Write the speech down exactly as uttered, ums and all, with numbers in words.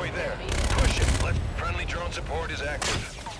there. Push it. Let friendly drone support is active.